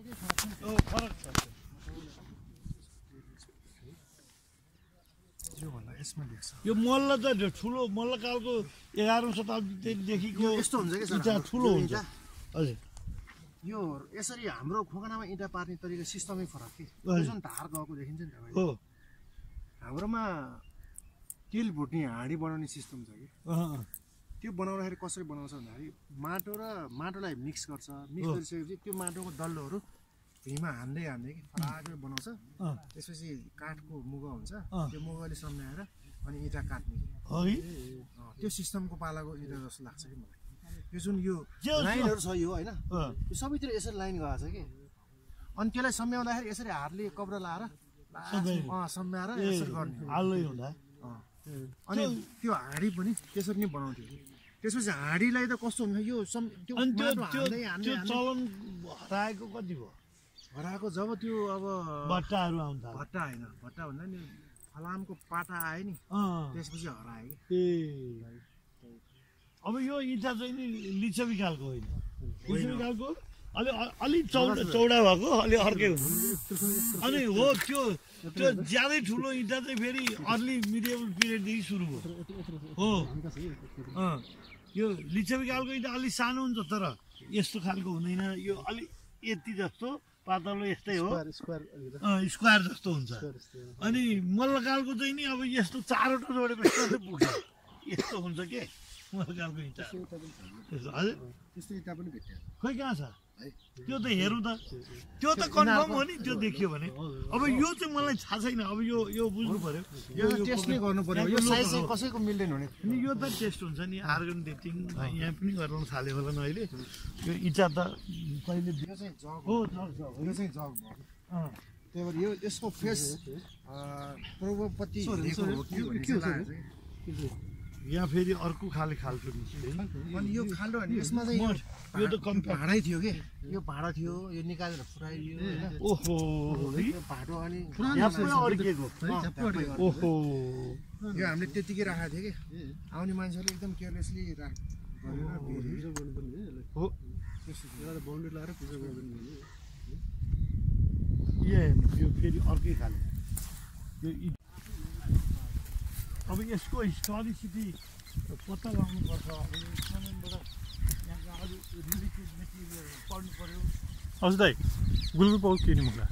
फरक छ यो मल्ल त ठुलो मल्लकालको 11औं शताब्दीदेखिको यस्तो हुन्छ कि इँटा ठुलो हुन्छ हजुर यो यसरी हाम्रो खोकनामा इँटा पार्ने तरिका सिस्टमै फरक के जुन धार गएको देखिन्छ नि तपाईँ हो हाम्रोमा तिल भुट्ने हाँडी बनाउने सिस्टम छ कि त्यो बनाउँदाखेरि कसरी बनाउँछ भन्दाखेरि माटो र माटोलाई मिक्स गर्छ मिक्स गरिसकेपछि त्यो माटोको डल्लोहरू भुइँमा हान्दै कि फराकले बनाउँछ त्यसपछि काठको मुगा हुन्छ त्यो मुगाले सम्झाएर अनि इँटा काट्ने त्यो सिस्टमको पालाको इँटा जस्तो लाग्छ कि मलाई यो जुन यो लाइनहरू छ यो होइन यो सबैतिर यसरी लाइन गएको छ कि अनि त्यसलाई सम्झाउँदाखेरि यसरी हातले कपडा लाएर सम्झाएर यसरी गर्ने हालै हुँदा अनि त्यो हाँडी पनि त्यसरी नै बनाउँथ्यो त्यसपछि हाँडीलाई त कस्तो हुन्छ यो त्यो चलन हराएको कति भयो हराएको जब त्यो अब भट्टाहरू आउँदा भट्टा होइन भट्टा भन्दा नि फलामको पाटा आयो नि त्यसपछि हरायो कि अब यो इँटा चाहिँ नि लिच्छवीकालको होइन लिच्छवीकालको अलिक चौडा भएको अलि अर्कै हुन्छ अनि हो त्यो ज्यादै ठुलो इँटा चाहिँ फेरि अर्ली मिडियबल पिरियडदेखि सुरु भयो हो यो लिच्छवीकालको इँटा अलिक सानो हुन्छ तर यस्तो खालको हुँदैन यो अलिक यति जस्तो पातलो यस्तै हो स्क्वायर जस्तो हुन्छ अनि मल्लकालको चाहिँ नि अब यस्तो चारवटा जोडेको यस्तो पुग्छ यस्तो हुन्छ के मल्लकालको इँटा हजुर त्यस्तो इँटा पनि भेट्यो खै कहाँ छ त्यो त हेरौँ त त्यो त कन्फर्म हो नि त्यो देखियो भने अब यो चाहिँ मलाई थाहा छैन अब यो बुझ्नु पर्यो यो टेस्ट नै गर्नु पर्यो यो साइज चाहिँ कसैको मिल्दैन हुने अनि यो त टेस्ट हुन्छ नि आर्गन डेटिङ यहाँ पनि गर्न थाल्यो होला न अहिले यो इँटा त कहिले यो चाहिँ जग हो यो चाहिँ जग भयो त्यही भएर यो यसको फेस पूर्वपट्टि यहाँ फेरि अर्को खालको अनि यो खाल्डो भने यसमा चाहिँ यो त कम भाँडै थियो कि यो भाँडा थियो यो निकालेर फुराइदियो ओहो यो भाँडो अनि ओहो यो हामीले त्यतिकै राखेको थियो कि आउने मान्छेहरूले एकदम केयरलेसली हो बााउन्ड्री लगाएर पूजा गर्दैन यो फेरि अर्कै खाले यो अब यसको हिस्टोरिसिटी पत्ता लगाउनुपर्छ अब इकोनोमीबाट यहाँको अरू रिलेटेड मेटेरियल पढ्नु पऱ्यो हजुर दाइ गुल्गु पाउ के नि मलाई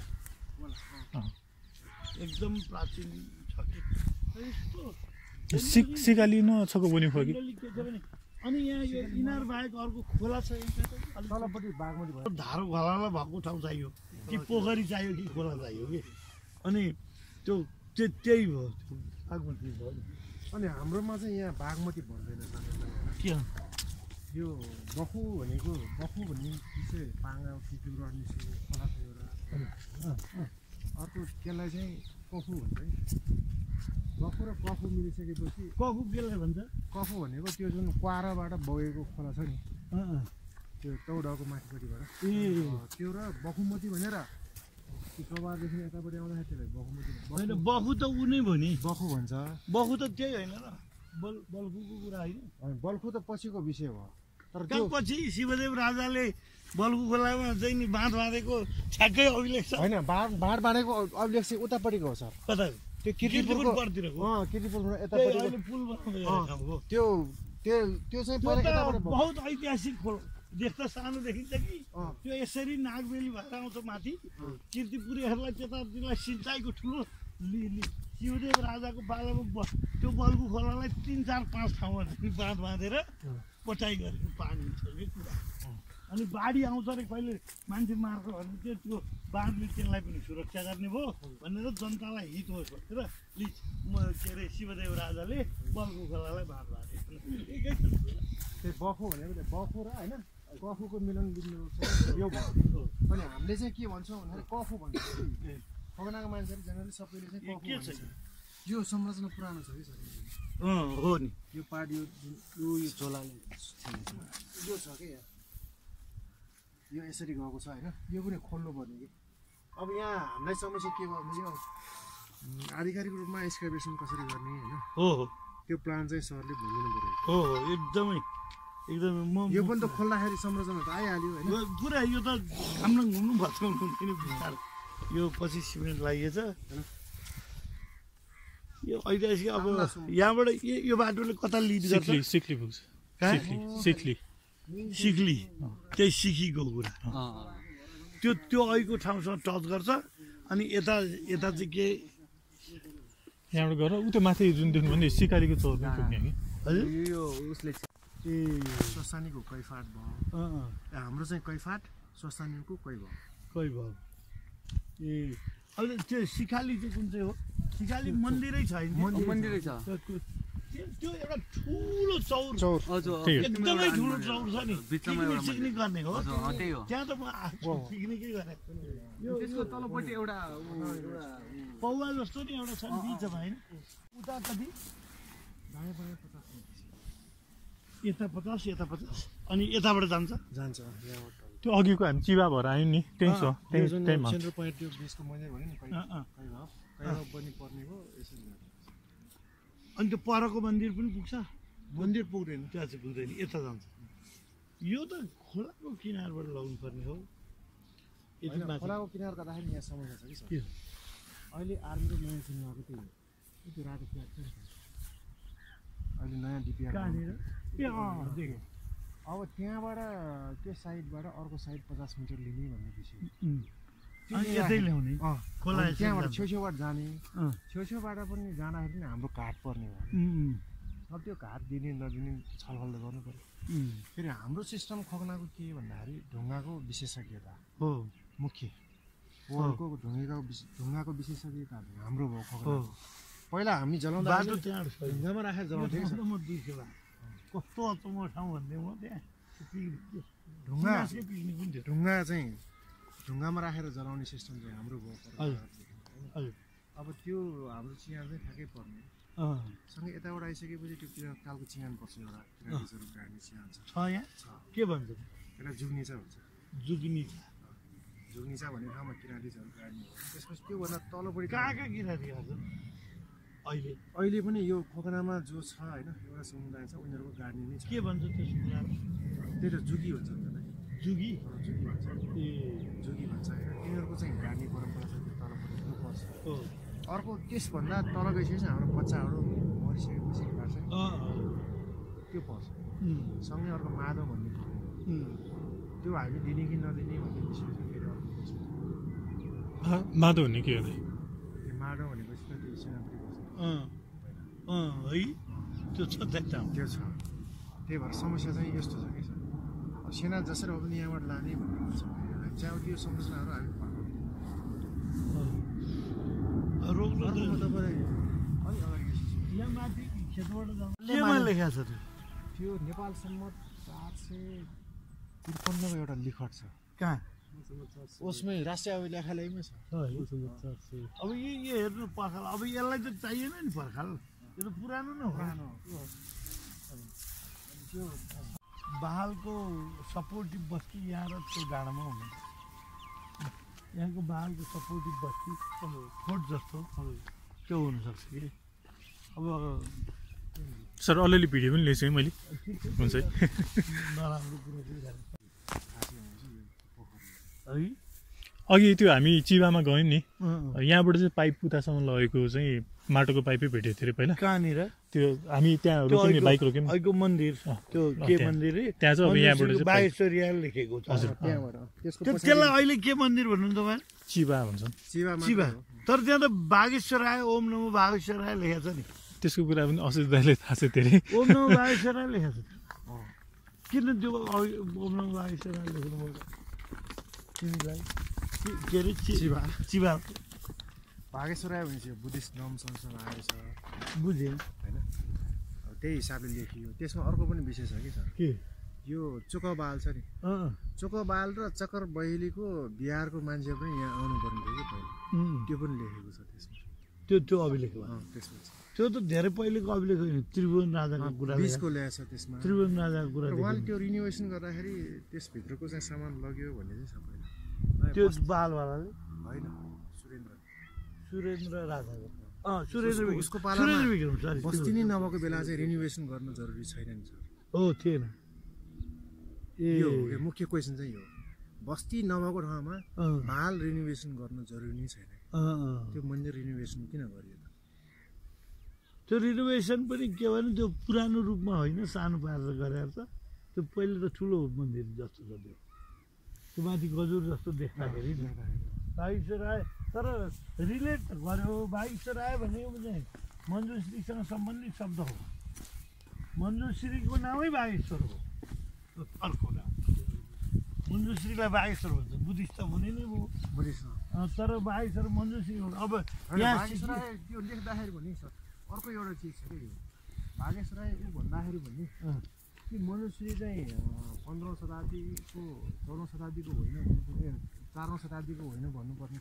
एकदम प्राचीन छ कि सिकाली न छको बनि भयो कि अनि यहाँ यो इनार बाहेक अर्को खोला छ तलपट्टि बागमती भयो धारो खोलालाई भएको ठाउँ चाहियो कि पोखरी चाहियो कि खोला चाहियो कि अनि त्यो त्यही भयो बागमती भयो अनि हाम्रोमा चाहिँ यहाँ बागमती भन्दैन के यो बखु भन्ने चाहिँ पाङ्गा कुकुर अनि खोला छ एउटा अर्को त्यसलाई चाहिँ कफु भन्छ बखु र कफु मिलिसकेपछि कफु केलाई भन्छ कफु भनेको त्यो जुन क्वाराबाट बगेको खोला छ नि त्यो चौडाको माथिपट्टिबाट त्यो र बखुमती भनेर कबारदेखि यतापट्टि आउँदाखेरि त्यसलाई बखुमती होइन बखु त ऊ नै भयो नि बखु भन्छ बखु त त्यही होइन र बल्खुको कुरा होइन बल्खु त पछिको विषय भयो तर त्यो पछि शिवदेव राजाले बल्खु खोलामा चाहिँ नि बाँध बाँधेको ठ्याक्कै अभिलेख छ होइन बाँध बाँधेको अभिलेख चाहिँ उतापट्टिको हो सर कता त्यो किर्तिपुरबाट यतापट्टि पुल बनाउँदै त्यो चाहिँ बहुत ऐतिहासिक खोला देख्दा सानो देखिन्छ कि त्यो यसरी नागबेली भएर आउँछ माथि किर्तिपुरीहरूलाई त्यतातिरलाई सिँचाइको ठुलो शिवदेव राजाको पालामा त्यो बल्खु खोलालाई 3, 4, 5 ठाउँमा बाँध बाँधेर पटाइ गरेको पानी छ कि कुरा अनि बाढी आउँछ अरे कहिले मान्छे मार्छ भने चाहिँ त्यो बाँधले त्यसलाई पनि सुरक्षा गर्ने भयो भनेर जनतालाई हित होस् भनेर के अरे शिवदेव राजाले बल्खु खोलालाई बाँध बाँधेको एकै त्यो बखु भनेको बखु र होइन कफुको मिलन बिन्दु छ यो भयो अनि हामीले चाहिँ के भन्छौँ भन्दाखेरि कफु भन्छ खोकनाको मान्छेहरू जेनरली सबैले चाहिँ कफु भन्छ यो संरचना पुरानो छ कि सर हो नि यो पार्ट यो झोलाले यो छ कि यो यसरी गएको छ होइन यो पनि खोल्नु पर्ने कि अब यहाँ हामीलाई समस्या के भयो भने यो आधिकारिक रूपमा एक्सकाभेसन कसरी गर्ने होइन हो त्यो प्लान चाहिँ सरले भनिदिनु पऱ्यो हो एकदमै एकदमै म यो पनि त खोल्दाखेरि संरचना त आइहाल्यो होइन यो पुरा यो त घाम्न घुम्नु भएको हुँदैन यो पछि सिमेन्ट লাগিएछ यो ऐतिहासिक अब यहाँबाट यो बाटोले कता लिड गर्छ सिक्ली पुग्छ सिक्ली सिक्ली त्यही सिकीको कुरा त्यो अहिलेको ठाउँसँग टच गर्छ अनि यता चाहिँ के यहाँबाट गएर उता माथि जुन देख्नु भने सिकालीको चौरमा पुग्ने कि हजुर यो उसले ए स्वस्थानीको कैफाट भयो हाम्रो चाहिँ कैफाट स्वस्थानीको कै भयो कोही भयो ए अब त्यो सिखाली चाहिँ कुन चाहिँ हो सिखाली मन्दिरै छ मन्दिरै छ त्यो एउटा ठुलो चौर एकदमै ठुलो चौर छ नि पिकनिक गर्ने हो त्यहाँ त म पिकनिकै गरेँ त्यसको तलपट्टि एउटा पौवा जस्तो नि एउटा छ बिचमा होइन उता कति यता 50 यता 50 अनि यताबाट जान्छ जान्छ यहाँबाट त्यो अघिको हामी चिबा भएर आयौँ नि त्यही छ त्यहीमा सेन्ट्रल पोइन्ट त्यो देशको मन्दिर भन्यो नि कैलाश पनि पर्ने भयो यसरी अनि त्यो परको मन्दिर पनि पुग्छ मन्दिर पुग्दैन त्यहाँ चाहिँ पुग्दैन यता जान्छ यो त खोलाको किनारबाट लगाउनु पर्ने हो यति माथि खोलाको किनार गर्दाखेरि यहाँ समस्या छ कि सर अहिले आर्मीले नयाँ किन्नु आएको त्यो रातो फ्ल्याग छ नि अहिले नयाँ डिपिआर कहाँनिर ए देखेँ अब त्यहाँबाट त्यो साइडबाट अर्को साइड 50 मिटर लिने भन्ने विषय अनि यतै ल्याउने खोला त्यहाँबाट छेउछेउबाट जाने छेउछेउबाट पनि जाँदाखेरि पनि हाम्रो घाट पर्ने भयो अब त्यो घाट दिने नदिने छलफल त गर्नु पर्यो फेरि हाम्रो सिस्टम खोक्नाको के भन्दाखेरि ढुङ्गाको विशेषज्ञता हो मुख्य वर्ल्डको ढुङ्गाको विशेषज्ञता हाम्रो भयो खोक्ना पहिला हामी जलाउँदा बाटो त्यहाँ ढुङ्गामा राखेर जलाउँथ्यौँ म दुखेला कस्तो अचम्म ठाउँ भन्दै म त्यहाँ ढुङ्गा पिकनिक पनि थियो ढुङ्गा चाहिँ ढुङ्गामा राखेर जलाउने सिस्टम चाहिँ हाम्रो भयो हजुर अब त्यो हाम्रो चियान चाहिँ ठ्याक्कै पर्ने सँगै यताबाट आइसकेपछि त्यो कालको चियान पर्छ एउटा किराँतीहरू गाड्ने चियान छ यहाँ के भन्छ एउटा जुग्निचा भन्छ जुग्निचा भन्ने ठाउँमा किराँतीहरू गाड्ने हो त्यसपछि त्योभन्दा तलपट्टि कहाँ किराँती हजुर अहिले पनि यो खोकनामा जो छ होइन एउटा समुदाय छ उनीहरूको गाड्ने नै छ के भन्छ त्यो समुदाय त्यही त जुगी भन्छ त्यसलाई जुगी जुगी भन्छ ए जुगी भन्छ होइन तिनीहरूको चाहिँ गाड्ने परम्परा छ त्यो तलपट्टि त्यो पर्छ हो अर्को त्यसभन्दा तल गइसकेपछि हाम्रो बच्चाहरू मरिसकेपछि काट्छ त्यो पर्छ सँगै अर्को माधव भन्ने ठाउँ त्यो हामी दिने कि नदिने भन्ने विषय चाहिँ फेरि अर्को विषय माधव भन्ने के हो माधव भनेपछि त त्यो सेनापति है त्यो छ त्यहाँ त्यो छ त्यही भएर समस्या चाहिँ यस्तो छ कि सर सेना जसरी हो पनि यहाँबाट लाने भन्ने हुन्छ चाहिँ त्यो संरचनाहरू हामी रोग तपाईँ अलिक अगाडि यहाँ माथि खेतबाट केमा लेखा छ त्यो नेपालसम्म 453 एउटा लिखट छ कहाँ उसमै राष्ट्रिय अभिलेखालयमै छ अब यो हेर्नु पर्खाल अब यसलाई त चाहिएन नि पर्खाल यो त पुरानो नै हो त्यो बहालको सपोर्टिभ बस्ती यहाँ र त्यो डाँडामा हुनु यहाँको बहालको सपोर्टिभ बस्ती खोट जस्तो त्यो हुनसक्छ कि अब सर अलिअलि भिडियो पनि लिएछु है मैले हुन्छ है नराम्रो कुरो है अघि त्यो हामी चिबामा गयौँ नि यहाँबाट चाहिँ पाइप उतासम्म लगेको चाहिँ माटोको पाइपै भेटेको थियो अरे पहिला कहाँनिर त्यो हामी त्यहाँ रोक्यौँ नि बाइक रोक्यौँ अहिलेको मन्दिर त्यो के मन्दिर त्यहाँ चाहिँ अब यहाँबाट बागेश्वरिया लेखेको छ त्यसलाई अहिले के मन्दिर भन्नु तपाईँ चिबा भन्छ चिबा तर त्यहाँ त बागेश्वराय ओम नमो बागेश्वराय लेखेको छ नि त्यसको कुरा पनि असित दाइले थाहा छ धेरै ओम नमो बागेश्वराय लेखेको छ किन त्यो ओम नमो बागेश्वराय लेख्नु पर्छ तिमीलाई के अरे चिबा बागेश्वराय भनेपछि बुद्धिस्ट धर्म संस्थान आएछ बुझेँ होइन अब त्यही हिसाबले लेखियो त्यसमा अर्को पनि विषय छ कि सर के यो चोकबाल छ नि चोकबाल र चक्कर बहिलीको बिहारको मान्छे पनि यहाँ आउनुपर्ने थियो कि पहिला त्यो पनि लेखेको छ त्यसमा त्यो अभिलेखमा त्यसमा त्यो त धेरै पहिलेको अभिलेख होइन त्रिभुवन राजाको कुरा बिचको ल्याएछ त्यसमा त्रिभुवन राजाको कुरा उहाँले त्यो रिनोभेसन गर्दाखेरि त्यसभित्रको चाहिँ सामान लग्यो भन्ने चाहिँ छ पहिला त्यो बालवालाले होइन सुरेन्द्र राजाको सुरेन्द्र उसको पालामा बस्ती नै नभएको बेला चाहिँ रिनोभेसन गर्न जरुरी छैन नि सर हो थिएन यो हो क्या मुख्य क्वेसन चाहिँ यो बस्ती नभएको ठाउँमा माल रिनोभेसन गर्न जरुरी नै छैन त्यो मन्दिर रिनोभेसन किन गरियो त त्यो रिनोभेसन पनि के भने त्यो पुरानो रूपमा होइन सानो पारेर गरेर त त्यो पहिले त ठुलो मन्दिर जस्तो छ त्यो माथि गजुर जस्तो देख्दाखेरि बागेश्वर राय तर रिलेट त गर्यो बागेश्वर राय भनेको चाहिँ मञ्जुश्रीसँग सम्बन्धित शब्द हो मञ्जुश्रीको नामै बागेश्वर हो अर्को नाम मञ्जुश्रीलाई बागेश्वर भन्छ बुद्धिस्ट त हुने नै भयो बुझिस् तर बागेश्वर मञ्जुश्री हो अब बागेश्वर राय त्यो लेख्दाखेरि भने सर अर्को एउटा चिज छ कि बागेश्वर राय ऊ भन्दाखेरि भने कि मनुश्री चाहिँ 15औं शताब्दीको 14औं शताब्दीको होइन 4औं शताब्दीको होइन भन्नुपर्ने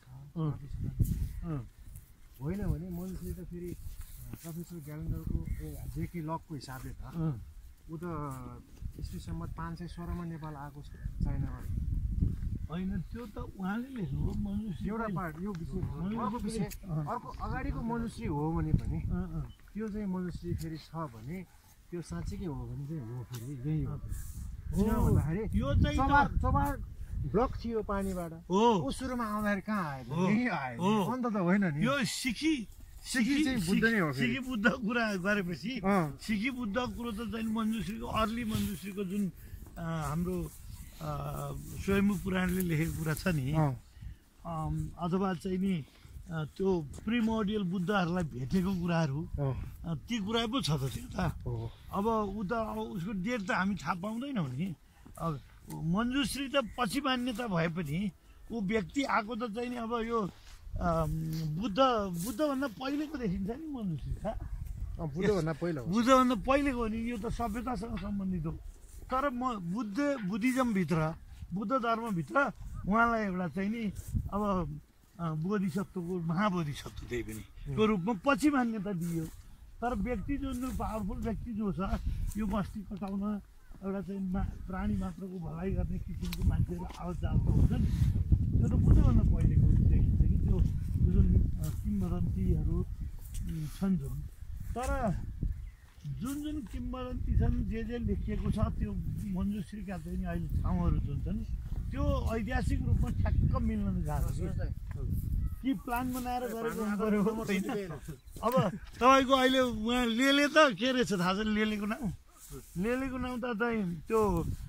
होइन भने मनुश्री त फेरि प्रोफेसर ग्यालेन्डरको जेके लकको हिसाबले त ऊ त ईस्वी सम्मत 516 मा नेपाल आएको छ चाइनाबाट होइन त्यो त उहाँले लेख्नु मनुश्री एउटा पार्ट यो विषय अर्को अगाडिको मनुश्री हो भने पनि त्यो चाहिँ मनुश्री फेरि छ भने त्यो साँच्चीकै हो भने चाहिँ हो फेरि यही हो किन भन्दाखेरि यो चाहिँ चोबार ब्लक थियो पानीबाट हो ऊ सुरुमा आउँदाखेरि कहाँ आयो यही आयो अन्त त होइन नि यो सिखी चाहिँ बुद्ध नै हो सिखी बुद्ध कुरा गरेपछि सिखी बुद्ध कुरो त चाहिँ मञ्जुश्रीको अर्ली मञ्जुश्रीको जुन हाम्रो स्वयम्भू पुराणले लेखेको कुरा छ नि अथवा चाहिँ नि त्यो प्रिमोडियल बुद्धहरूलाई भेटेको कुराहरू ती कुरा पो छ त त्यो त अब ऊ त उसको डेट त हामी थाहा पाउँदैनौँ नि अब मञ्जुश्री त पछि मान्यता भए पनि ऊ व्यक्ति आएको त चाहिँ नि अब यो बुद्धभन्दा पहिलेको देखिन्छ नि मञ्जुश्री बुद्धभन्दा पहिलेको हो नि यो त सभ्यतासँग सम्बन्धित हो तर म बुद्धिज्मभित्र बुद्ध धर्मभित्र उहाँलाई एउटा चाहिँ नि अब बोधिसत्वको महाबोधिसत्व त्यही पनि त्यो रूपमा पछि मान्यता दियो तर व्यक्ति जुन पावरफुल व्यक्ति जो छ यो बस्ती कटाउन एउटा चाहिँ प्राणी मात्रको भलाइ गर्ने किसिमको मान्छेहरू आवत जावत हुन्छन् त्यो त बुद्धभन्दा पहिलेको देखिन्छ कि त्यो जुन किंवदन्तीहरू छन् जुन तर जुन किंवदन्ती छन् जे लेखिएको छ त्यो मञ्जुश्रीका चाहिँ अहिले ठाउँहरू जुन छन् त्यो ऐतिहासिक रूपमा ठ्याक्क मिल्न गाह्रो छ कि प्लान बनाएर गरेको होइन अब तपाईँको अहिले उहाँ लेले त के रहेछ थाहा छ लेलेको नाउँ त चाहिँ त्यो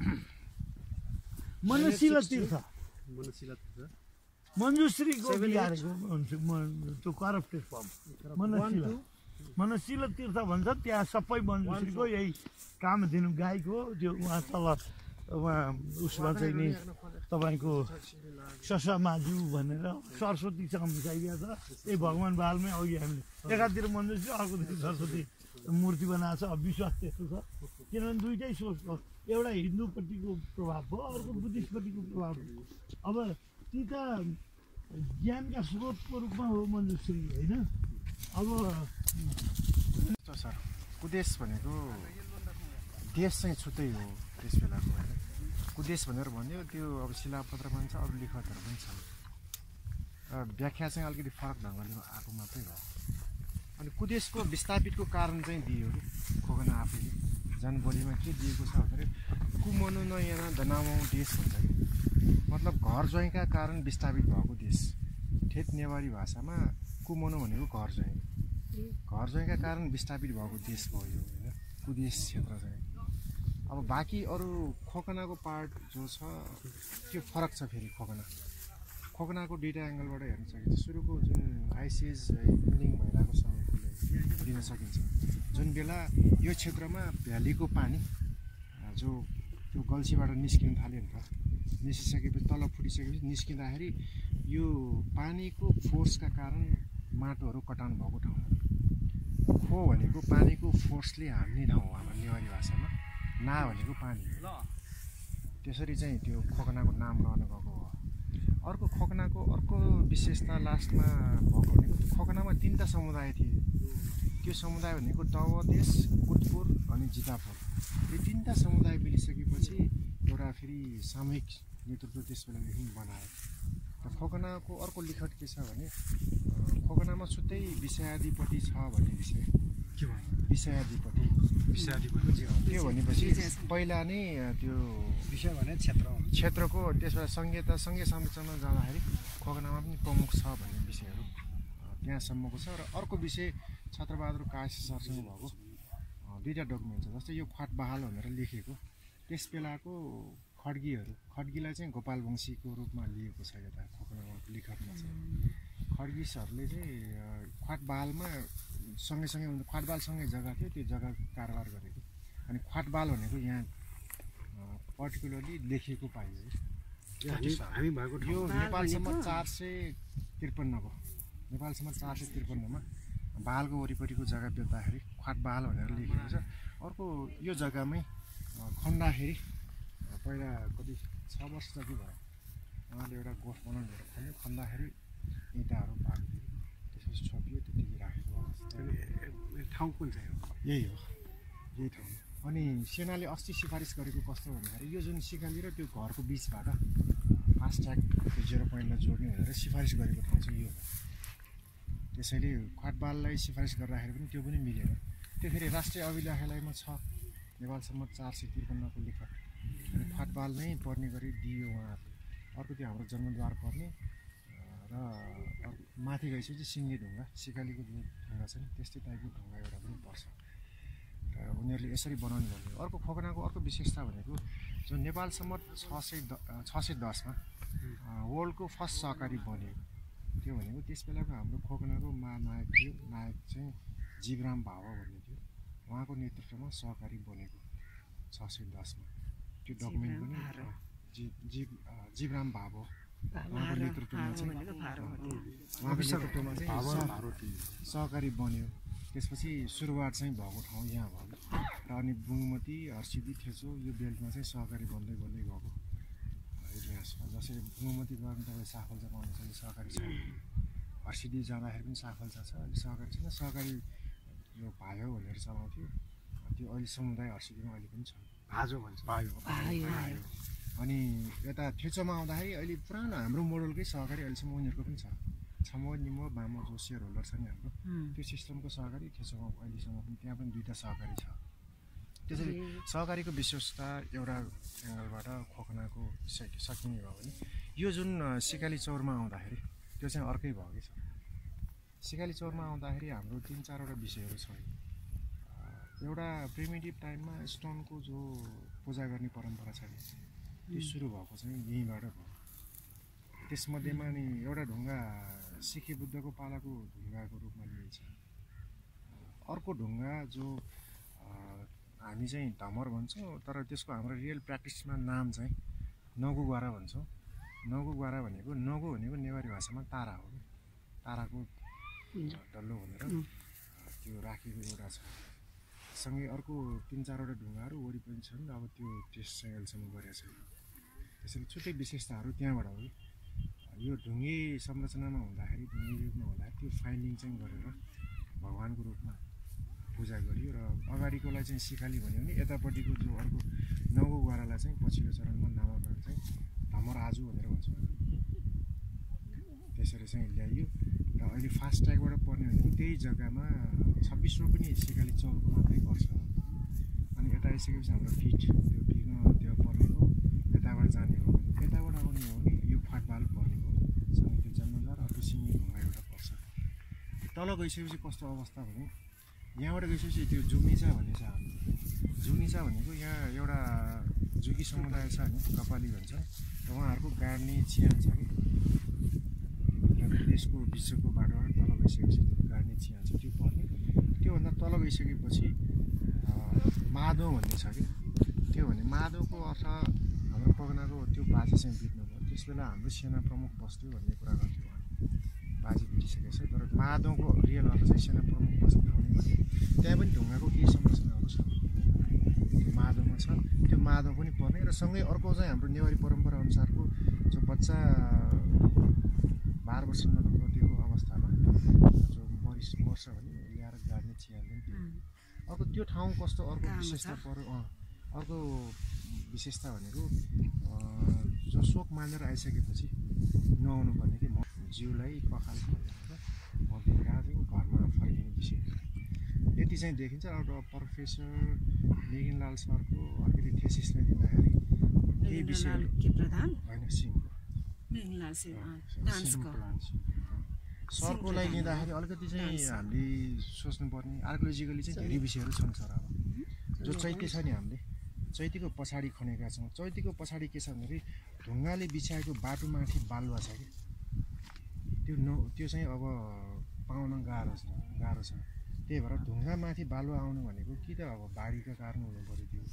मनशील तीर्थ मञ्जुश्रीको त्यो करप्टेड फर्म मनशील तीर्थ भन्छ त्यहाँ सबै मञ्जुश्रीको यही कामधेनु गाईको त्यो उहाँ तल उहाँ उसमा चाहिँ नि तपाईँको ससामाजु भनेर सरस्वतीसँग मिसाइदिएको छ यही भगवान् बालमै अघि हामीले एकातिर मञ्जुश्री अर्कोतिर सरस्वती मूर्ति बनाएको छ अब विश्वास त्यस्तो छ किनभने दुइटै सोच हो एउटा हिन्दूपट्टिको प्रभाव हो अर्को बुद्धिस्टपट्टिको प्रभाव हो अब ती त ज्ञानका स्रोतको रूपमा हो मञ्जुश्री होइन अब सर कुदेश भनेको देश चाहिँ छुट्टै हो त्यस बेलाको होइन कुदेश भनेर भन्यो त्यो अब शिलापत्रमा छ अरू लेखतहरू पनि छ व्याख्या चाहिँ अलिकति फरक ढङ्गले आएको मात्रै हो अनि कुदेशको विस्थापितको कारण चाहिँ दियो कि खोकना आफैले जनबोलीमा के दिएको छ भने कुमनु नयाँ दनामौ देश भन्छ कि मतलब घर ज्वाइँका कारण विस्थापित भएको देश ठेट नेवारी भाषामा कुमनु भनेको घर ज्वाइँका कारण विस्थापित भएको देश भयो होइन कुदेश क्षेत्र चाहिँ अब बाँकी अरू खोकनाको पार्ट जो छ त्यो फरक छ फेरि खोकनाको दुईवटा एङ्गलबाट हेर्न सकिन्छ सुरुको जुन आइसिएज बिल्डिङ भइरहेको समयको दिन सकिन्छ जुन बेला यो क्षेत्रमा भ्यालीको पानी जो त्यो गल्छीबाट निस्किन थाल्यो नि त निस्किसकेपछि तल फुटिसकेपछि निस्किँदाखेरि यो पानीको फोर्सका कारण माटोहरू कटान भएको ठाउँ खो भनेको पानीको फोर्सले हान्ने ठाउँ हो हाम्रो नेवारी भाषामा ना भनेको पानी त्यसरी चाहिँ त्यो खोकनाको नाम रहन गएको हो अर्को खोकनाको अर्को विशेषता लास्टमा भएको भनेको खोकनामा 3टा समुदाय थिए त्यो समुदाय भनेको तवदेश कुटपुर अनि जितापुर यो 3टा समुदाय मिलिसकेपछि एउटा फेरि सामूहिक नेतृत्व त्यस बेलादेखि बनायो र खोकनाको अर्को लिखत के छ भने खोकनामा छुट्टै विषयादिपट्टि छ भन्ने विषय विषयादिपट्टि त्यो भनेपछि पहिला नै त्यो विषय भने क्षेत्रको त्यसबाट सङ्घीय संरचना जाँदाखेरि खोकनामा पनि प्रमुख छ भन्ने विषयहरू त्यहाँसम्मको छ। र अर्को विषय छत्रबहादुर काशी सरसँग भएको दुईवटा डकुमेन्ट छ। जस्तै यो फाट बहाल भनेर लेखेको त्यस बेलाको खड्गीलाई चाहिँ गोपाल वंशीको रूपमा लिएको छ यता खोकनामा लेखकमा छ। खड्गी सरले चाहिँ फाट बहालमा सँगै ख्वाटबालसँगै जग्गा थियो, त्यो जग्गा कारोबार गरेको। अनि ख्वाटबाल भनेको यहाँ पर्टिकुलरली लेखिएको पाइयो। हामी भएको यो नेपालसम्म 453 नेपालसम्म 453मा बालको वरिपरिको जग्गा बेच्दाखेरि ख्वाटबाल भनेर लेखिएको छ। अर्को यो जग्गामै खन्दाखेरि पहिला कति 6 वर्ष जति भयो उहाँले एउटा गोठ बनाउनु भनेर खन्दाखेरि इँटाहरू भएको थियो, त्यसपछि छोपियो, त्यतिकै राखेको अवस्था। ठाउँ कुन चाहिँ हो? यही ठाउँ। अनि सेनाले अस्ति सिफारिस गरेको कस्तो भन्दाखेरि यो जुन सिखाली र त्यो घरको बिचबाट फास्ट्र्याक 0 पोइन्टमा जोड्ने भनेर सिफारिस गरेको ठाउँ चाहिँ यो हो। त्यसैले ख्वाटबाललाई सिफारिस गर्दाखेरि पनि त्यो पनि मिलेन। त्यो फेरि राष्ट्रिय अभिलेखालयमा छ नेपालसम्म 453को लेखक। अनि ख्वाटबाल नै पर्ने गरी दियो उहाँहरूले। अर्को त्यो हाम्रो जन्मद्वार पर्ने र माथि गइसकेपछि सिङ्गे ढुङ्गा सिकालीको जो ढुङ्गा छ नि त्यस्तै टाइपको ढुङ्गा एउटा पनि पर्छ र उनीहरूले यसरी बनाउने भनेको। अर्को खोकनाको अर्को विशेषता भनेको जो नेपालसम्म 610मा वर्ल्डको फर्स्ट सहकारी बन्यो त्यो भनेको त्यस बेलाको हाम्रो खोकनाको महानायक थियो, नायक चाहिँ जीवराम भाव भन्ने थियो। उहाँको नेतृत्वमा सहकारी बनेको 610मा। त्यो डकुमेन्ट पनि जीवराम भाव उहाँको नेतृत्वमा चाहिँ सहकारी बन्यो। त्यसपछि सुरुवात चाहिँ भएको ठाउँ यहाँ भयो र अनि बुङमती हर्सिदी थेचो यो बेल्टमा चाहिँ सहकारी बन्दै गएको इतिहास छ। जसरी बुङमती गएर तपाईँ साफल्चा पाउनुहुन्छ सहकारी छ, हर्सिदी जाँदाखेरि पनि साफल्चा छ, अहिले सहकारी छैन। सहकारी यो भायो भनेर चलाउँथ्यो, त्यो अहिले समुदाय हर्सिदीमा अहिले पनि छ, भाजो भन्छ। भायो। अनि यता थेचोमा आउँदाखेरि अहिले पुरानो हाम्रो मोडलकै सहकारी अहिलेसम्म उनीहरूको पनि छ। छमो निमो बामो जो सेयर होल्डर छ नि हाम्रो त्यो सिस्टमको सहकारी थेचोमा अहिलेसम्म पनि त्यहाँ पनि 2टा सहकारी छ। त्यसरी सहकारीको विशेषता एउटा एङ्गलबाट खोकनाको सकिने भयो भने यो जुन सिकाली चौरमा आउँदाखेरि त्यो चाहिँ अर्कै भयो कि छ। सिकाली चौरमा आउँदाखेरि हाम्रो 3-4वटा विषयहरू छ। एउटा प्रिमिटिभ टाइममा स्टोनको जो पूजा गर्ने परम्परा छ त्यो सुरु भएको चाहिँ यहीँबाट भयो। त्यसमध्येमा नि एउटा ढुङ्गा सिखे बुद्धको पालाको ढुङ्गाको रूपमा लिइन्छ। अर्को ढुङ्गा जो हामी चाहिँ धमर भन्छौँ तर त्यसको हाम्रो रियल प्र्याक्टिसमा नाम चाहिँ नगुगुवारा भन्छौँ। नगुगुवारा भनेको नेवारी भाषामा तारा हो। ताराको डल्लो भनेर त्यो राखेको एउटा छ। सँगै अर्को 3-4वटा ढुङ्गाहरू वरिपरि छन्। अब त्यो टेस्ट चाहिँ अहिलेसम्म गरेको छैन। त्यसरी छुट्टै विशेषताहरू त्यहाँबाट हो। यो ढुङ्गे संरचनामा हुँदाखेरि ढुङ्गे युगमा हुँदाखेरि त्यो फाइन्डिङ चाहिँ गरेर भगवान्को रूपमा पूजा गरियो र अगाडिकोलाई चाहिँ सिखाली भन्यो भने यतापट्टिको जो अर्को नगुगुवारालाई चाहिँ पछिल्लो चरणमा नामाकरण चाहिँ धमर आजु भनेर भन्छौँ। त्यसरी चाहिँ ल्याइयो र अहिले फास्ट्र्याकबाट पर्ने भनेको त्यही जग्गामा 26 पनि सिकाली चौरको मात्रै पर्छ। अनि यता आइसकेपछि हाम्रो फिट त्यो बिगमा त्यो पर्ने हो। यताबाट जाने हो भने यताबाट आउने हो भने यो फाटबाल पर्ने हो। सँगै त्यो जन्मद्वार अर्को सिङ्गे ढुङ्गा एउटा पर्छ। तल गइसकेपछि कस्तो अवस्था भने यहाँबाट गइसकेपछि त्यो जुमिचा भन्ने छ हाम्रो। जुमिचा भनेको यहाँ एउटा जुकी समुदाय छ नि कपाली भन्छ र उहाँहरूको गाड्ने चिहान छ कि देशको विश्वको बाटोबाट तल गइसकेपछि त्यो गाड्ने चिहान छ त्यो पर्ने। त्योभन्दा तल गइसकेपछि माधव भन्ने छ कि त्यो भने माधवको अर्थ हाम्रो खोकनाको त्यो बाजे चाहिँ बित्नु भयो। त्यस बेला हाम्रो सेना प्रमुख बस्थ्यो भन्ने कुरा गर्थ्यो उहाँले। बाजे बितिसकेको छ तर माधवको रियल अर्थ चाहिँ सेना प्रमुख बस्ने ठाउँ नै भन्यो। त्यहाँ पनि ढुङ्गाको केही संरचनाहरू छ त्यो माधवमा छ। त्यो माधव पनि पर्ने र सँगै अर्को चाहिँ हाम्रो नेवारी परम्परा अनुसारको जो बच्चा 12 वर्ष नगएको अवस्थामा जो मर्छ भने ल्याएर गाड्ने चिहान पनि त्यो। अर्को त्यो ठाउँ कस्तो अर्को विशेषता पर्यो। अर्को विशेषता भनेको जो शोक मानेर आइसकेपछि नुहाउनु पर्ने कि जिउलाई पखाल गरेर मर्दिनका चाहिँ घरमा फर्किने विषय। यति चाहिँ देखिन्छ। एउटा प्रोफेसर मेघिनलाल सरको अलिकति थेसिसमा दिँदाखेरि केही विषय के प्रधान होइन सिमको मेघिनलाल डान्सको सरको लागि लिँदाखेरि अलिकति चाहिँ हामीले सोच्नुपर्ने आर्कियोलोजिकली चाहिँ धेरै विषयहरू छन् सर। अब जो चैत्य छ नि हामीले चैतीको पछाडि खनेका छौँ। चैतीको पछाडि के छ भन्दाखेरि ढुङ्गाले बिछाएको बाटोमाथि बालुवा छ कि त्यो चाहिँ अब पाउन गाह्रो छ। त्यही भएर ढुङ्गामाथि बालुवा आउनु भनेको कि त अब बाढीका कारण हुनु पऱ्यो। त्यो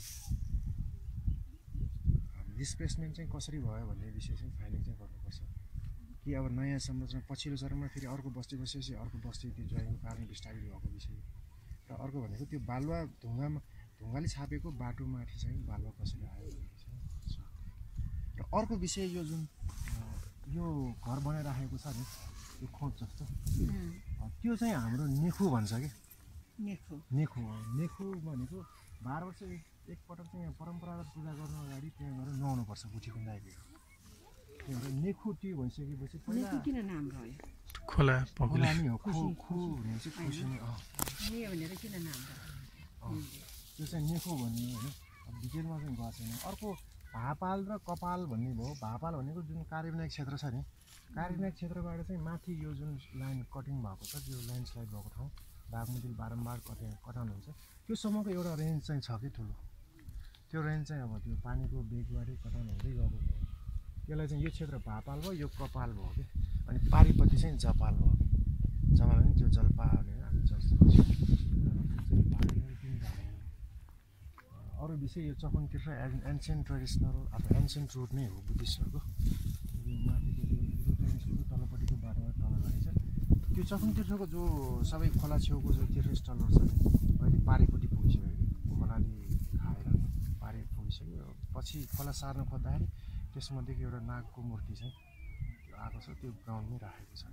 डिस्प्लेसमेन्ट चाहिँ कसरी भयो भन्ने विषय चाहिँ फाइलिङ चाहिँ गर्नुपर्छ कि अब नयाँ संरचना पछिल्लो चरणमा फेरि अर्को बस्ती बसेपछि अर्को बस्ती त्यो जोइनको कारण विस्थापित भएको विषय र अर्को भनेको त्यो बालुवा ढुङ्गाले छापेको बाटोमाथि चाहिँ बालुवा कसरी आयो भन्ने छ। र अर्को विषय यो जुन यो घर बनाइराखेको छ नि यो खोप जस्तो त्यो चाहिँ हाम्रो नेखु भन्छ कि नेखु भनेको 12 वर्ष एकपटक चाहिँ यहाँ परम्परागत पूजा गर्नु अगाडि त्यहाँ गएर नुहाउनुपर्छ गुठी खुन्दाइदियो। त्यही भएर नेखु त्यो भइसकेपछि पहिला किन नाम रह्यो खोला पगुले नि हो खु भने चाहिँ खुसी नै भनेर किन नाम रह्यो त्यो चाहिँ नेखु भन्ने होइन। अब डिटेलमा चाहिँ गएको छैन। अर्को भापाल र कपाल भन्ने भयो। भापाल भनेको जुन कार्यान्वयन क्षेत्र छ नि कार्यान्वयन क्षेत्रबाट चाहिँ माथि यो जुन लाइन कटिङ भएको छ त्यो ल्यान्डस्लाइड भएको ठाउँ बागमतीले बारम्बार कटाउनु हुन्छ त्योसम्मको एउटा रेन्ज चाहिँ छ कि ठुलो। त्यो रेन्ज चाहिँ अब त्यो पानीको बेगबाटै कटाउनु हुँदै गएको भयो। त्यसलाई चाहिँ यो क्षेत्र भापाल भयो यो कपाल भयो कि अनि पारिपट्टि चाहिँ जपाल भयो। जपाल भने त्यो जल्पा भनेर हामी अरू विषय यो चकनतीर्थ एन्सेन्ट ट्रेडिसनल अब एन्सेन्ट रोड नै हो बुद्धिस्टहरूको। यो माथिको त्यो तलपट्टिको बाटोमा तल गाडी छ त्यो चकनतीर्थको जो सबै खोला छेउको जो तीर्थस्थलहरू छ अहिले पारिपट्टि पुगिसक्यो। खोलाले खाएर पारि पुगिसक्यो। पछि खोला सार्न खोज्दाखेरि त्यसमध्येको एउटा नागको मूर्ति चाहिँ आएको छ त्यो ग्राउन्डमै राखेको छ।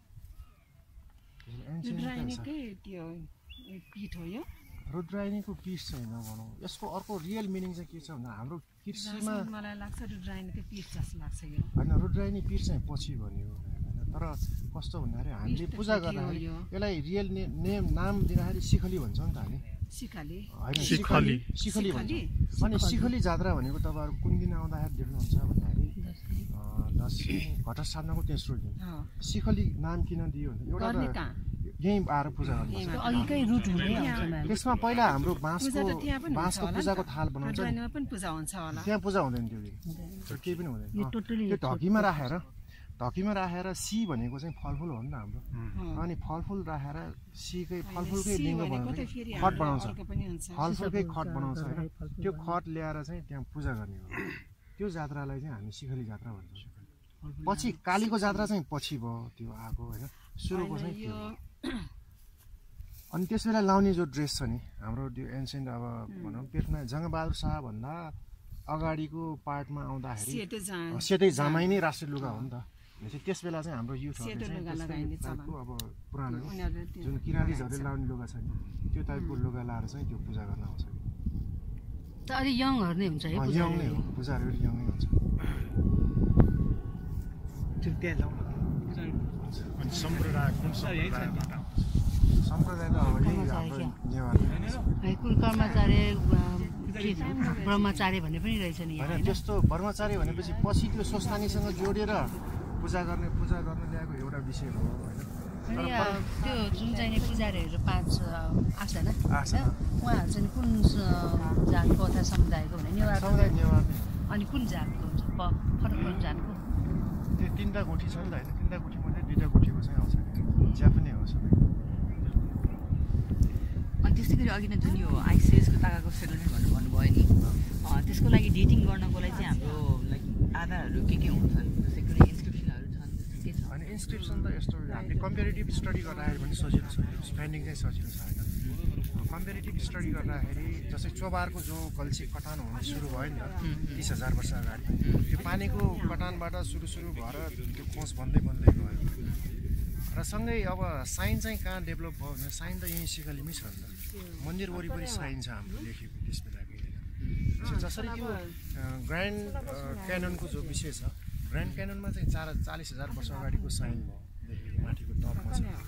रुद्रायणीको पिस छैन भनौँ। यसको अर्को रियल मिनिङ चाहिँ के छ भन्दा हाम्रो कृषिमा मलाई लाग्छ रुद्रायणीको पीठ जस्तो लाग्छ यो होइन रुद्रायणी पीठ चाहिँ पछि भन्यो होइन। तर कस्तो भन्दाखेरि हामीले पूजा गर्दाखेरि यसलाई रियल नेम नाम दिँदाखेरि सिखली भन्छौँ नि त हामी सिखली होइन सिखली भन्छ। अनि सिखली जात्रा भनेको तपाईँहरू कुन दिन आउँदाखेरि देख्नुहुन्छ भन्दाखेरि 10 घटा साधनाको तेस्रो दिन सिखली नाम किन दियो भने एउटा यहीँ आएर पूजा गर्नुपर्छ। त्यसमा पहिला हाम्रो बाँसको पूजाको थाल बनाउँछ त्यहाँ पूजा हुँदैन त्यो दिन केही पनि हुँदैन। त्यो ढकीमा राखेर सी भनेको चाहिँ फलफुल हो नि त हाम्रो। अनि फलफुल राखेर सीकै फलफुलकै लिङ्ग बनाउँछ खट बनाउँछ फलफुलकै खट बनाउँछ होइन। त्यो खट ल्याएर चाहिँ त्यहाँ पूजा गर्ने हो। त्यो जात्रालाई चाहिँ हामी सिखली जात्रा भन्छौँ। पछि कालीको जात्रा चाहिँ पछि भयो त्यो आएको होइन। सुरुको चाहिँ त्यो अनि त्यस बेला लाउने जो ड्रेस छ नि हाम्रो त्यो एन्सेन्ट अब भनौँ पेटमा जङ्गबहादुर शाह भन्दा अगाडिको पार्टमा आउँदाखेरि सेतै जामाइ नै राष्ट्रिय लुगा हो नि त। भनेपछि त्यस बेला चाहिँ हाम्रो युथहरूले चाहिँ अब पुरानो जुन किराँतीहरूले लाउने लुगा छ नि त्यो टाइपको लुगा लाएर चाहिँ त्यो पूजा गर्न आउँछ। अलि यङहरू नै हुन्छ है यङ नै हो पूजाहरू यङै हुन्छ। अनि सम्प्रदाय कुन सम्प्रदाय त अब यही हाम्रो नेवार कुल कर्मचारी ब्रह्मचारी भन्ने पनि रहेछ नि होइन। त्यस्तो ब्रह्मचारी भनेपछि पछि त्यो स्वस्थानीसँग जोडेर पूजा गर्न ल्याएको एउटा विषय हो होइन। त्यो जुन चाहिँ पुजारीहरू 8जना उहाँहरू चाहिँ कुन जातको अथवा समुदायको भने नेवार अनि कुन जातको हुन्छ फरक फरक जातको त्यो 3टा गुठी छ नि त होइन। 3टा गुठी मध्ये 2टा गुठीको चाहिँ आउँछ ज्या पनि हो सबै। अनि त्यस्तै गरी अघि नै जुन यो आइसिएसको ताकाको सेटलमेन्ट भनेर भन्नुभयो नि त्यसको लागि डेटिङ गर्नको लागि चाहिँ हाम्रो लाइक आधारहरू के हुन्छन् जस्तै कुनै इन्स्क्रिप्सनहरू छन् के छ अनि इन्स्क्रिप्सन त यस्तो हामीले कम्पेरिटिभ स्टडी गर्दाखेरि पनि सजिलो छ। स्पेन्डिङ चाहिँ सजिलो छ होइन। कम्पेरिटिभ स्टडी गर्दाखेरि जस्तै चोबारको जो गल्छी कटान हुन सुरु भयो नि त 30,000 वर्ष अगाडि त्यो पानीको कटानबाट सुरु भएर त्यो खोज बन्दै गयो र सँगै अब साइन चाहिँ कहाँ डेभलप भयो भने साइन त यहीँ सिखलीमै छ नि त। मन्दिर वरिपरि साइन छ हाम्रो लेखेको त्यस बेलाको होइन। जसरी त्यो ग्रान्ड क्याननको जो विषय छ ग्रान्ड क्याननमा चाहिँ 40,000 वर्ष अगाडिको साइन भयो लेखेको माथिको टपमा छ होइन।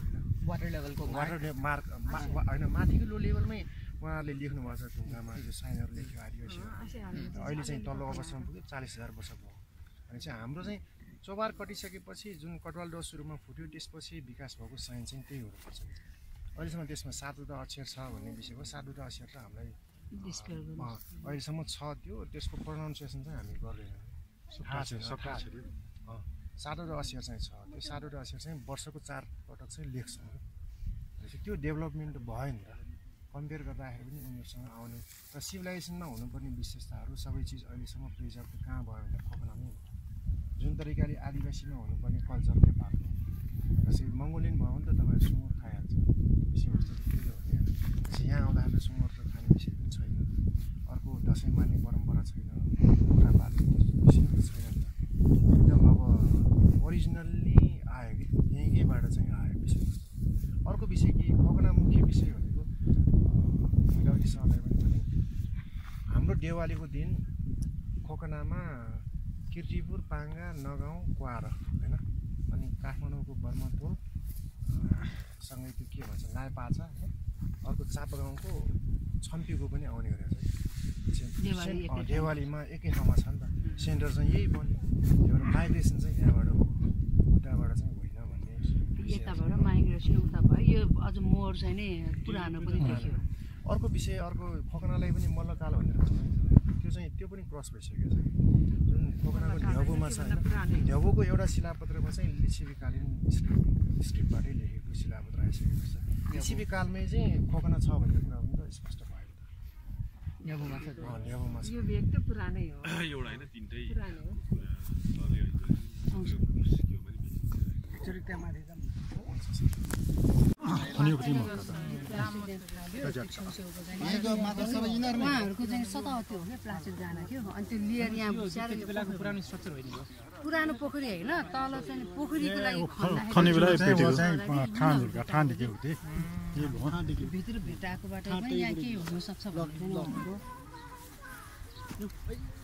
वाटर लेभलको वाटर मार्क होइन माथिको लो लेभलमै उहाँहरूले लेख्नुभएको छ ढुङ्गामा यो साइनहरू लेख्यो आदिवासी अहिले चाहिँ तल्लो अवस्थामा पुग्यो 40,000 वर्ष भयो अनि चाहिँ हाम्रो चाहिँ चोबार कटिसकेपछि जुन कटवाल डो सुरुमा फुट्यो त्यसपछि विकास भएको साइन चाहिँ त्यही हुनुपर्छ अहिलेसम्म त्यसमा 7वटा अक्षर छ भन्ने विषय हो 7वटा अक्षर त हामीलाई अहिलेसम्म छ त्यो त्यसको प्रोनाउन्सिएसन चाहिँ हामी गर्दैनौँ थाहा छैन 7वटा अक्षर चाहिँ छ त्यो 7वटा अक्षर चाहिँ वर्षको 4 पटक चाहिँ लेख्छौँ त्यो डेभलपमेन्ट भयो नि त कम्पेयर गर्दाखेरि पनि उनीहरूसँग आउने र सिभिलाइजेसनमा हुनुपर्ने विशेषताहरू सबै चिज अहिलेसम्म प्रिजर्भ कहाँ भयो भने खोकनामै हो जुन तरिकाले आदिवासीमा हुनुपर्ने कल्चर नेपालको जस्तै मङ्गोलियन भयो भने त तपाईँहरू सुँगुर खाइहाल्छ विषयवस्तु त्यही हो भने यहाँ आउँदाखेरि सुँगुर त खाने विषय पनि छैन अर्को दसैँ मान्ने परम्परा छैन कुखुरा पाल्ने विषयहरू छैन नि त एकदम अब ओरिजिनल्ली आयो कि यहीँकैबाट चाहिँ आयो विषयवस्तु अर्को विषय के खोकना मुख्य विषय भनेको मैले अघि सरलाई पनि भने हाम्रो देवालीको दिन खोकनामा किर्तिपुर पाङ्गा नगाउँ क्वार होइन अनि काठमाडौँको बर्मतोल सँगै त्यो के भन्छ नायपाचा होइन अर्को चापागाउँको छम्पीको पनि आउने गरेको छ देवालीमा एकै ठाउँमा छ नि त सेन्टर चाहिँ यही बन्यो एउटा माइग्रेसन चाहिँ यहाँबाट हो उताबाट चाहिँ होइन भन्ने यताबाट माइग्रेसन उता भयो यो अझ मोर चाहिँ नि पुरानो पनि देखियो अर्को विषय अर्को खोकनालाई पनि मल्लकाल भनेर त्यो चाहिँ त्यो पनि क्रस भइसकेको छ जुन खोकनाको ढ्याउमा छ होइन ढ्याउको एउटा शिलापत्रमा चाहिँ लिच्छवीकालीन स्क्रिप्टबाटै लेखेको शिलापत्र आइसकेको छ लिच्छवीकालमै चाहिँ खोकना छ भन्ने कुरा पनि त स्पष्ट भयो ढ्याउमा छ यो भेग त पुरानै हो एउटा होइन तिनटै पुरानै हो एक्चुअली त्यहाँ माथि उहाँहरूको चाहिँ सतावती हो क्या प्लास्टिक जान थियो अनि त्यो लिएर यहाँ बुझाएर पुरानो स्ट्रक्चर होइन पुरानो पोखरी होइन तल चाहिँ पोखरीको लागि भित्र भेटाएकोबाट पनि यहाँ केही हुनसक्छ भन्ने